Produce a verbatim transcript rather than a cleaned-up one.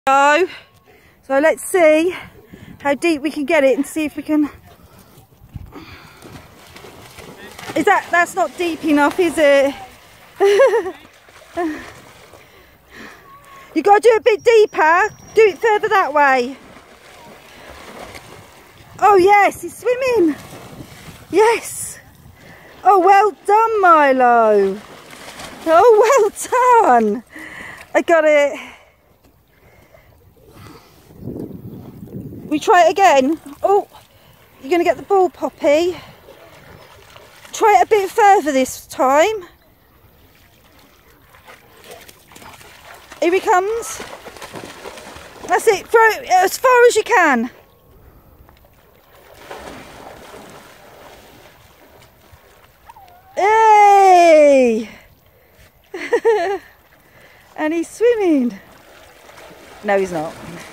So, so let's see how deep we can get it and see if we can. Is that, that's not deep enough, is it? You got to do it a bit deeper. Do it further that way. Oh yes, he's swimming. Yes. Oh, well done, Milo. Oh, well done. I got it. We try it again. Oh, you're going to get the ball, Poppy. Try it a bit further this time. Here he comes. That's it. Throw it as far as you can. Hey! And he's swimming. No, he's not.